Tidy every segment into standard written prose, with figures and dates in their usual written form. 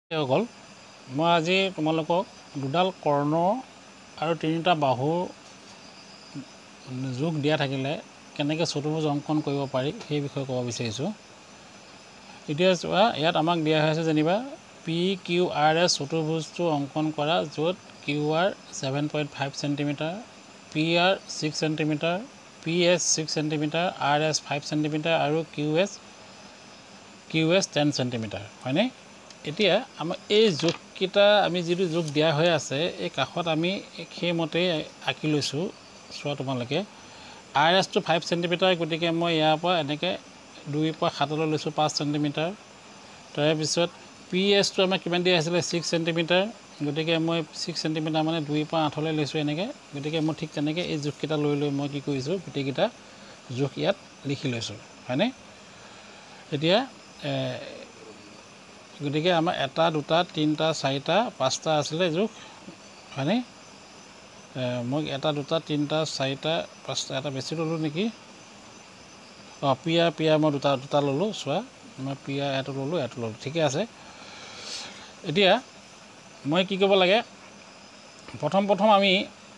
সকল মই আজি তোমালোকক দুডাল কৰ্ণ আৰু তিনিটা বাহু যোগ দিয়া থাকিলে কেনেকৈ চতুৰ্ভুজ অংকন কৰিব পাৰি সেই বিষয়ে ক'ব বিচাৰিছোঁ। এতিয়া চোৱা, ইয়াত আমাক দিয়া হৈছে যেনিবা PQRS চতুৰ্ভুজটো অংকন কৰা, য'ত QR 7.5 সেণ্টিমিটাৰ, PR 6 সেণ্টিমিটাৰ, PS 6 সেণ্টিমিটাৰ, RS 5 সেণ্টিমিটাৰ আৰু QS 10 সেণ্টিমিটাৰ, হয়নে? এতিয়া আমাৰ এই জোখকেইটা আমি যিটো জোখ দিয়া হৈ আছে, এই কাষত আমি সেইমতেই আঁকি লৈছোঁ। চোৱা তোমালোকে, RSটো 5 সেণ্টিমিটাৰ, গতিকে মই ইয়াৰ পৰা এনেকৈ 2ৰ পৰা 7লৈ লৈছোঁ 5 সেণ্টিমিটাৰ। তাৰপিছত PSটো আমাৰ কিমান দিয়া আছিলে 6 সেণ্টিমিটাৰ, গতিকে মই 6 সেণ্টিমিটাৰ মানে 2ৰ পৰা 8লৈ লৈছোঁ এনেকৈ। গতিকে মই ঠিক তেনেকৈ এই জোখকেইটা লৈ মই কি কৰিছোঁ, গোটেইকেইটা জোখ ইয়াত লিখি লৈছোঁ, হয়নে? এতিয়া গতিকে আমাৰ 1, 2, 3, 4, 5টা আছিলে জোখ, হয়নে? মই 1, 2, 3, 4, 5টা, এটা বেছি ল'লোঁ নেকি? পিয়াৰ মই দুটা ল'লোঁ। চোৱা, মই পিয়াৰ এইটো ল'লোঁ, ঠিকে আছে। এতিয়া মই কি কৰিব লাগে, প্ৰথম আমি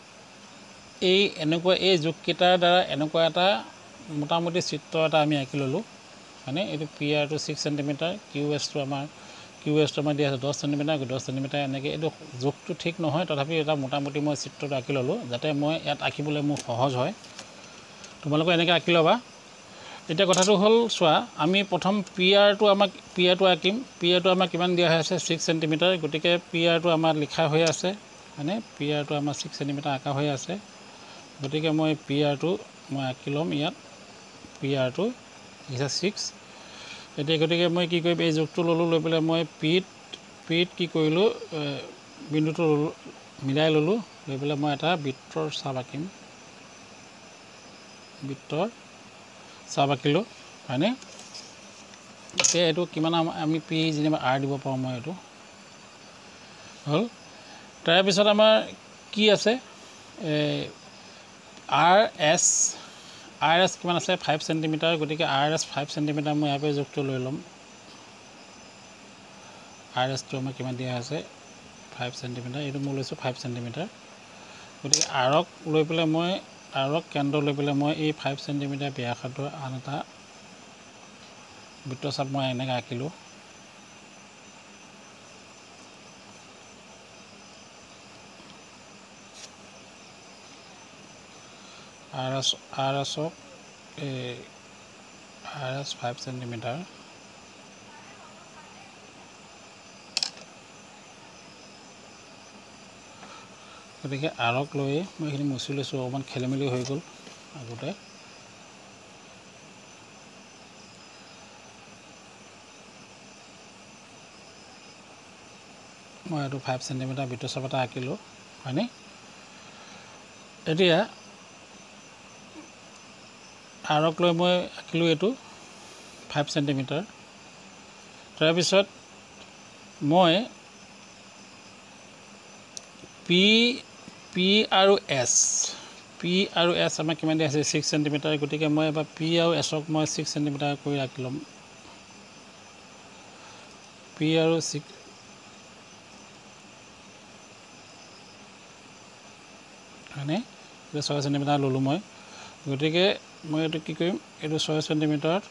এই জোখকেইটাৰ দ্বাৰা এনেকুৱা এটা মোটামুটি চিত্ৰ এটা আমি আঁকি ল'লোঁ, হয়নে? এইটো পিয়াৰটো 6 সেণ্টিমিটাৰ, QSটো আমাৰ দিয়া আছে 10 সেণ্টিমিটাৰ, 10 সেণ্টিমিটাৰ এনেকৈ। এইটো জোখটো ঠিক নহয়, তথাপি এটা মোটামুটি মই চিত্ৰটো আঁকি ল'লোঁ, যাতে মই ইয়াত আঁকিবলৈ মোৰ সহজ হয়। তোমালোকে এনেকৈ আঁকি ল'বা। এতিয়া কথাটো হ'ল, চোৱা, আমি প্ৰথম পিয়াৰটো আঁকিম। পিয়াৰটো আমাক কিমান দিয়া হৈ আছে 6 সেণ্টিমিটাৰ, গতিকে পিয়াৰটো আমাৰ লিখা হৈ আছে, হয়নে? পিয়াৰটো আমাৰ 6 সেণ্টিমিটাৰ আঁকা হৈ আছে, গতিকে মই পিয়াৰটো আঁকি ল'ম ইয়াত। পিয়াৰটো হৈছে 6। এতিয়া গতিকে মই কি কৰিম, এই জোখটো ল'লোঁ, লৈ পেলাই মই পিত কি কৰিলোঁ, বিন্দুটো মিলাই ল'লোঁ, লৈ পেলাই মই এটা বৃত্তৰ চাপ আঁকিম। আঁকিলোঁ, হয়নে? এতিয়া এইটো কিমান আমি P যেনিবা R দিব পাৰোঁ, মই এইটো হ'ল। তাৰপিছত আমাৰ কি আছে, RS কিমান আছে 5 সেণ্টিমিটাৰ, গতিকে RS 5 সেণ্টিমিটাৰ মই ইয়াৰ পৰা জোখটো লৈ ল'ম। RSটো আমাৰ কিমান দিয়া আছে 5 সেণ্টিমিটাৰ, এইটো মই লৈছোঁ 5 সেণ্টিমিটাৰ। গতিকে আৰক কেন্দ্ৰ লৈ পেলাই মই এই 5 সেণ্টিমিটাৰ ব্যাসাৰ্ধৰ আন এটা বৃত্তচাপ মই এনেকৈ আঁকিলোঁ। RS 5 সেণ্টিমিটাৰ, গতিকে আৰক লৈ মই এইখিনি মুচি লৈছোঁ, অকণমান খেলিমেলি হৈ গ'ল আগতে। মই এইটো 5 সেণ্টিমিটাৰ বৃত্তচাপ এটা আঁকিলোঁ, হয়নে? এতিয়া আৰক লৈ মই আঁকিলোঁ এইটো 5 সেণ্টিমিটাৰ। তাৰপিছত মই P আৰু S আমাৰ কিমান দিয়া আছে 6 সেণ্টিমিটাৰ, গতিকে মই এবাৰ P আৰু Sক মই 6 সেণ্টিমিটাৰ কৰি আঁকি ল'ম। P আৰু 6, হয়নে? 6 সেণ্টিমিটাৰ ল'লোঁ মই, গতিকে মই এইটো কি কৰিম, এইটো 6 সেণ্টিমিটাৰত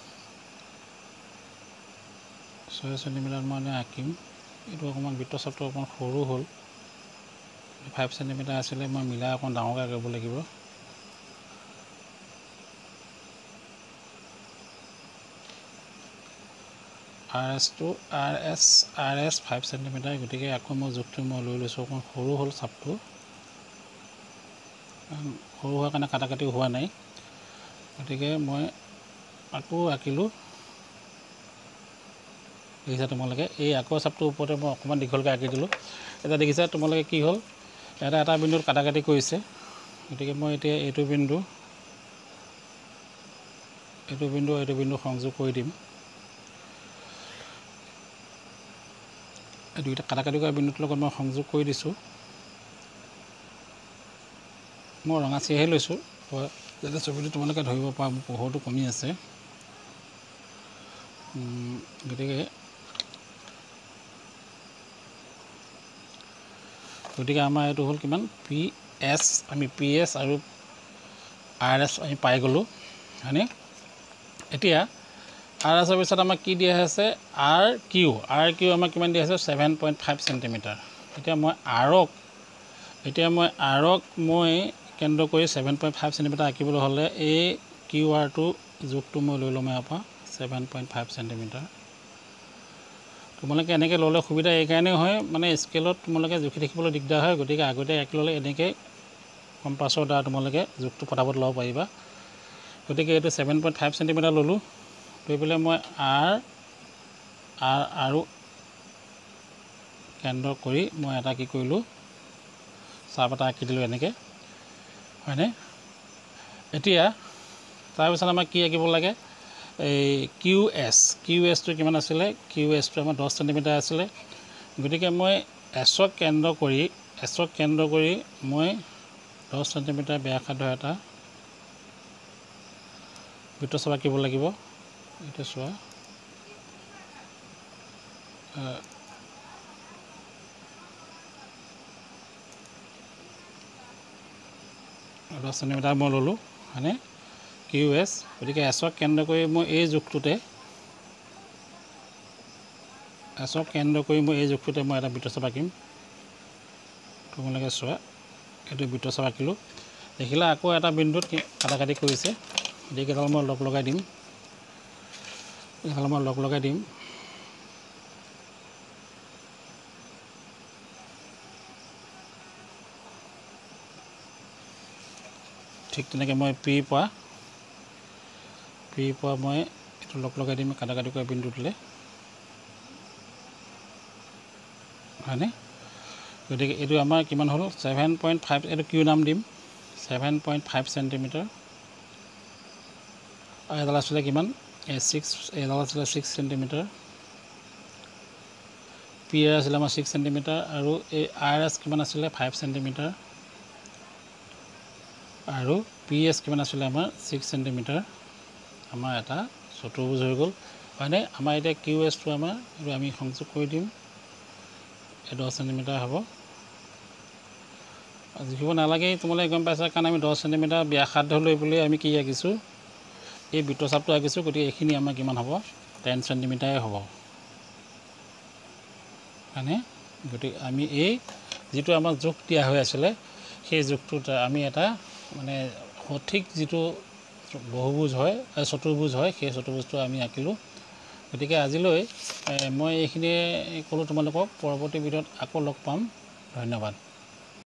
মই আঁকিম। এইটো অকণমান বৃত্তচাপটো অকণমান সৰু হ'ল, 5 সেণ্টিমিটাৰ আছিলে, মই মিলাই অকণমান ডাঙৰকৈ আঁকিব লাগিব। RS 5 সেণ্টিমিটাৰ, গতিকে আকৌ মই জোখটো মই লৈ লৈছোঁ, অকণমান সৰু হ'ল চাপটো, সৰু হোৱাৰ কাৰণে কাটাকাটি হোৱা নাই, গতিকে মই আকৌ আঁকিলোঁ। দেখিছা তোমালোকে, এই আকৌ চাপটোৰ ওপৰতে মই অকণমান দীঘলকৈ আঁকি দিলোঁ। এতিয়া দেখিছা তোমালোকে কি হ'ল, এটা বিন্দুত কাটাকাটি কৰিছে, গতিকে মই এতিয়া এইটো বিন্দু সংযোগ কৰি দিম। এই দুইটা কাটাকাটি কৰা বিন্দুটোৰ লগত মই সংযোগ কৰি দিছোঁ। মই ৰঙা চিয়াঁহী লৈছোঁ, যাতে ছবিটো তোমালোকে ধৰিব পৰা, মোৰ পোহৰটো কমি আছে, গতিকে গতিকে আমাৰ এইটো হ'ল কিমান PS আমি PS আৰু RS আমি পাই গ'লোঁ হয়নে এতিয়া RSৰ পিছত আমাক কি দিয়া আছে RQ আমাক কিমান দিয়া আছে 7.5 সেন্টিমিটাৰ এতিয়া মই Rক মই কেন্দ্ৰ কৰি 7.5 সেন্টিমিটাৰ আঁকিবলৈ হ'লে এই QRটো জোখটো মই লৈ ল'ম ইয়াৰ পৰা 7.5 সেন্টিমিটাৰ তোমালোকে এনেকৈ ল'লে সুবিধা এইকাৰণেই হয় মানে স্কেলত তোমালোকে জুখি থাকিবলৈ দিগদাৰ হয় গতিকে আগতে আঁকি ল'লে এনেকৈ কম্পাছৰ দ্বাৰা তোমালোকে জোখটো পটাপট ল'ব পাৰিবা গতিকে এইটো 7.5 সেন্টিমিটাৰ ল'লোঁ লৈ পেলাই মই R আৰু কেন্দ্ৰ কৰি মই এটা কি কৰিলোঁ চাপ এটা আঁকি দিলোঁ এনেকৈ হয়নে এতিয়া তাৰপিছত আমাক কি আঁকিব লাগে এই QSটো কিমান আছিলে QSটো আমাৰ 10 সেন্টিমিটাৰ আছিলে গতিকে মই Sক কেন্দ্ৰ কৰি মই 10 সেন্টিমিটাৰ ব্যাসাৰ্ধ এটা বৃত্তচাপ আঁকিব লাগিব এইটো চোৱা 10 সেন্টিমিটাৰ মই ল'লোঁ হয়নে QS গতিকে Sক কেন্দ্ৰ কৰি মই এই জোখটোতে মই এটা বৃত্তচাপ আঁকিম তোমালোকে চোৱা এইটো বৃত্তচাপ আঁকিলোঁ দেখিলা আকৌ এটা বিন্দুত কাটাকাটি কৰিছে এইকেইডাল মই লগ লগাই দিম ঠিক তেনেকৈ মই P পৰা মই এইটো লগ লগাই দিম কাটাকাটি কৰা বিন্দুটোলৈ হয়নে গতিকে এইটো আমাৰ কিমান হ'ল 7.5 এইটো Q নাম দিম 7.5 সেন্টিমিটাৰ আৰু এডাল আছিলে কিমান এডাল আছিলে 6 সেন্টিমিটাৰ PR আছিলে আমাৰ 6 সেন্টিমিটাৰ আৰু এই RS কিমান আছিলে 5 সেন্টিমিটাৰ আৰু PS কিমান আছিলে আমাৰ 6 সেন্টিমিটাৰ আমাৰ এটা চতুৰ্ভুজ হৈ গ'ল হয়নে আমাৰ এতিয়া QSটো আমাৰ এইটো আমি সংযোগ কৰি দিম 10 সেন্টিমিটাৰ হ'ব জুখিব নালাগে তোমালোকে গম পাইছা কাৰণ আমি 10 সেন্টিমিটাৰ ব্যাসাৰ্ধ লৈ পেলাই আমি কি আঁকিছোঁ এই বৃত্তচাপটো আঁকিছোঁ গতিকে এইখিনি আমাৰ কিমান হ'ব 10 সেন্টিমিটাৰে হ'ব হয়নে গতিকে আমি এই যিটো আমাৰ জোখ দিয়া হৈ আছিলে সেই জোখটোত আমি এটা মানে সঠিক যিটো বহুভুজ হয় চতুৰ্ভুজ হয় সেই চতুৰ্ভুজটো আমি আঁকিলোঁ গতিকে আজিলৈ মই এইখিনিয়ে ক'লোঁ তোমালোকক পৰৱৰ্তী ভিডিঅ'ত আকৌ লগ পাম ধন্যবাদ